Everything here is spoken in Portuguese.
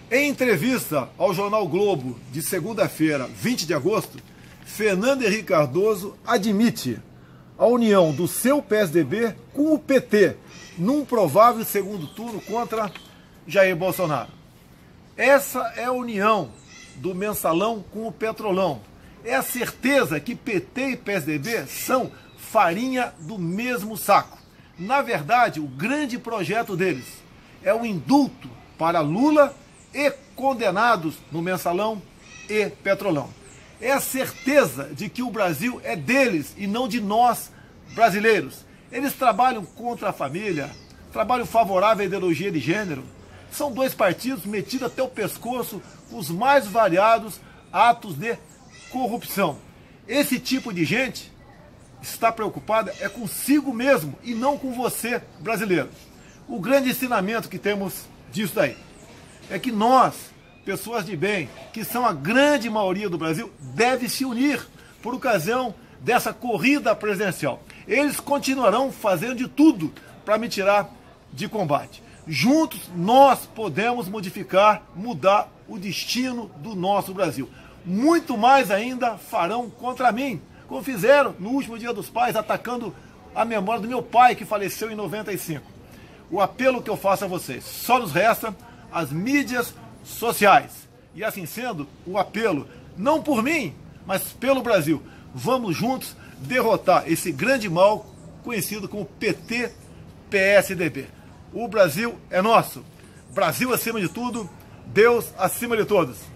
Em entrevista ao jornal Globo de segunda-feira, 20 de agosto, Fernando Henrique Cardoso admite a união do seu PSDB com o PT num provável segundo turno contra Jair Bolsonaro. Essa é a união do Mensalão com o Petrolão. É a certeza que PT e PSDB são farinha do mesmo saco. Na verdade, o grande projeto deles é o indulto para Lula e condenados no Mensalão e Petrolão. É a certeza de que o Brasil é deles e não de nós, brasileiros. Eles trabalham contra a família, trabalham favorável à ideologia de gênero. São dois partidos metidos até o pescoço com os mais variados atos de corrupção. Esse tipo de gente está preocupada é consigo mesmo e não com você, brasileiro. O grande ensinamento que temos disso daí é que nós, pessoas de bem, que são a grande maioria do Brasil, devem se unir por ocasião dessa corrida presidencial. Eles continuarão fazendo de tudo para me tirar de combate. Juntos nós podemos mudar o destino do nosso Brasil. Muito mais ainda farão contra mim, como fizeram no último Dia dos Pais, atacando a memória do meu pai que faleceu em 95. O apelo que eu faço a vocês, só nos resta as mídias sociais. E assim sendo, o apelo, não por mim, mas pelo Brasil. Vamos juntos derrotar esse grande mal conhecido como PT-PSDB. O Brasil é nosso. Brasil acima de tudo, Deus acima de todos.